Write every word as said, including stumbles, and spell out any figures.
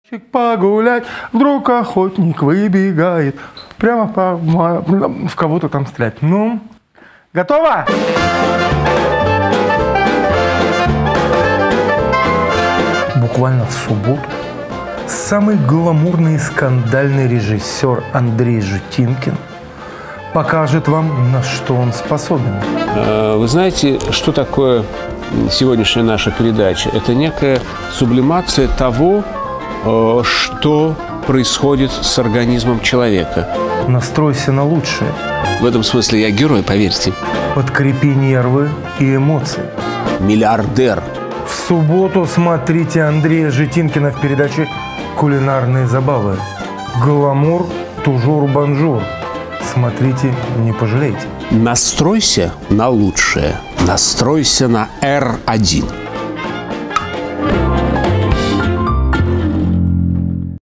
Погулять, вдруг охотник выбегает, прямо по, в кого-то там стрелять. Ну, готово? Буквально в субботу самый гламурный и скандальный режиссер Андрей Житинкин покажет вам, на что он способен. Вы знаете, что такое сегодняшняя наша передача? Это некая сублимация того, что происходит с организмом человека. Настройся на лучшее. В этом смысле я герой, поверьте. Подкрепи нервы и эмоции. Миллиардер. В субботу смотрите Андрея Житинкина в передаче «Кулинарные забавы». Гламур, тужур-бонжур. Смотрите, не пожалейте. Настройся на лучшее. Настройся на эр один.